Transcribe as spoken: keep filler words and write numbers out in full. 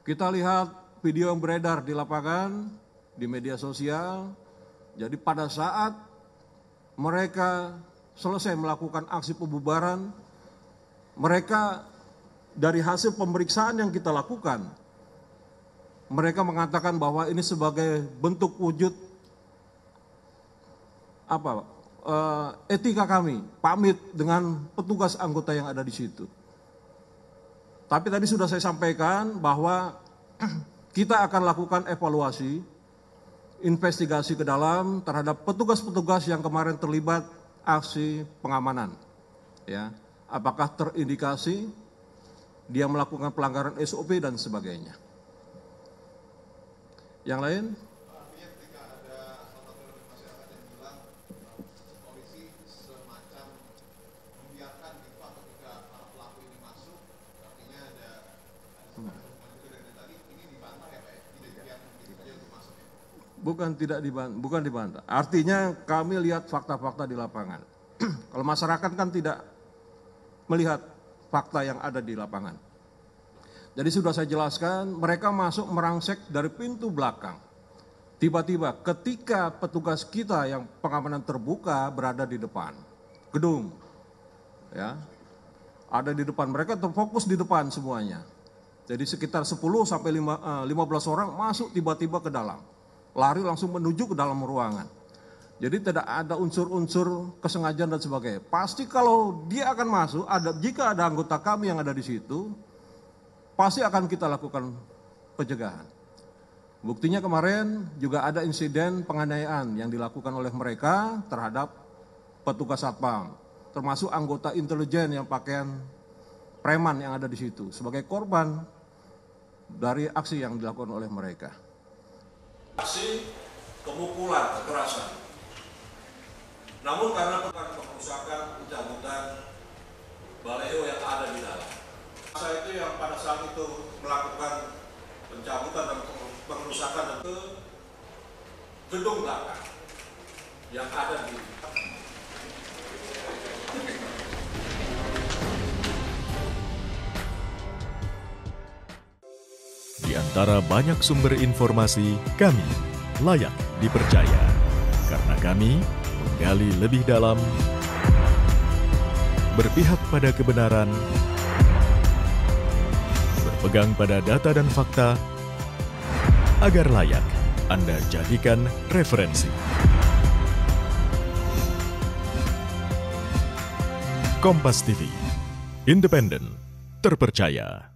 Kita lihat video yang beredar di lapangan, di media sosial. Jadi pada saat mereka selesai melakukan aksi pembubaran, mereka dari hasil pemeriksaan yang kita lakukan, mereka mengatakan bahwa ini sebagai bentuk wujud apa uh, etika kami, pamit dengan petugas anggota yang ada di situ. Tapi tadi sudah saya sampaikan bahwa kita akan lakukan evaluasi, investigasi ke dalam terhadap petugas-petugas yang kemarin terlibat aksi pengamanan. Ya, apakah terindikasi dia melakukan pelanggaran S O P dan sebagainya. Yang lain? Bukan tidak dibantah, bukan dibantah. Artinya kami lihat fakta-fakta di lapangan. Kalau masyarakat kan tidak melihat fakta yang ada di lapangan. Jadi sudah saya jelaskan, mereka masuk merangsek dari pintu belakang. Tiba-tiba ketika petugas kita yang pengamanan terbuka berada di depan gedung, ya, ada di depan, mereka terfokus di depan semuanya. Jadi sekitar sepuluh sampai lima belas orang masuk tiba-tiba ke dalam. Lari langsung menuju ke dalam ruangan. Jadi tidak ada unsur-unsur kesengajaan dan sebagainya. Pasti kalau dia akan masuk, ada jika ada anggota kami yang ada di situ, pasti akan kita lakukan pencegahan. Buktinya kemarin juga ada insiden penganiayaan yang dilakukan oleh mereka terhadap petugas satpam, termasuk anggota intelijen yang pakaian preman yang ada di situ sebagai korban dari aksi yang dilakukan oleh mereka. Aksi pemukulan, kekerasan. Namun karena pengerusakan, pencabutan baliho yang ada di dalam. Saya itu yang pada saat itu melakukan pencabutan dan pengerusakan ke gedung belakang yang ada di Di antara banyak sumber informasi, kami layak dipercaya. Karena kami menggali lebih dalam, berpihak pada kebenaran, berpegang pada data dan fakta, agar layak Anda jadikan referensi. Kompas T V, independen, terpercaya.